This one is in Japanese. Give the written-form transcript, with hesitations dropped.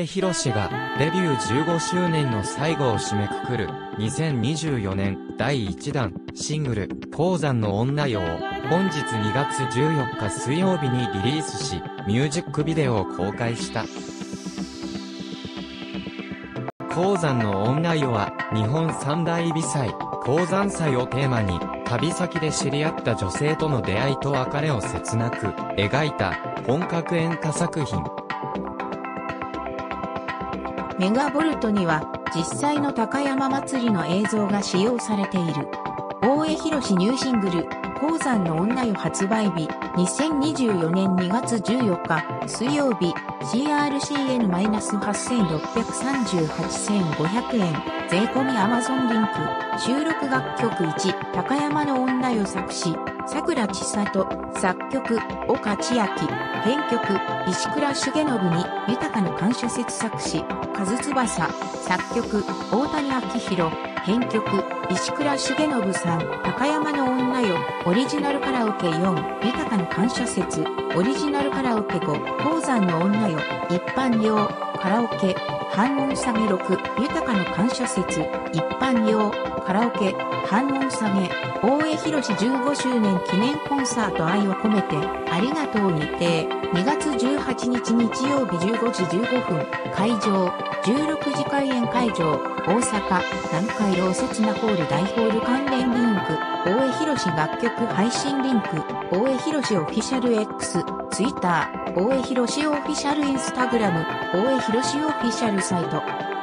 江博がデビュー15周年の最後を締めくくる2024年第1弾シングル鉱山の女よを本日2月14日水曜日にリリースしミュージックビデオを公開した。鉱山の女よは日本三大美祭鉱山祭をテーマに旅先で知り合った女性との出会いと別れを切なく描いた本格演歌作品。 メガボルトには実際の高山祭りの映像が使用されている。大江博ニューシングル鉱山の女よ発売日2024年2月14日水曜日 CRCN-8638,500 円税込み Amazon リンク収録楽曲1高山の女よ作詞桜千里作曲岡千秋編曲石倉重信に豊かな感謝節作詞和翼作曲大谷昭弘編曲石倉重信さん高山の女よオリジナルカラオケ4豊かな感謝節オリジナルカラオケ5鉱山の女よ一般用カラオケ半音下げ6豊かな感謝節一般用カラオケ半音下げ大江博15周年記念コンサート愛を込めてありがとうにて2月18日日曜日15時15分会場16時開演会場大阪南海老刹那ホール大ホール関連リンク大江博楽曲配信リンク大江博オフィシャル X ツイッター大江博オフィシャルインスタグラム大江博オフィシャルサイト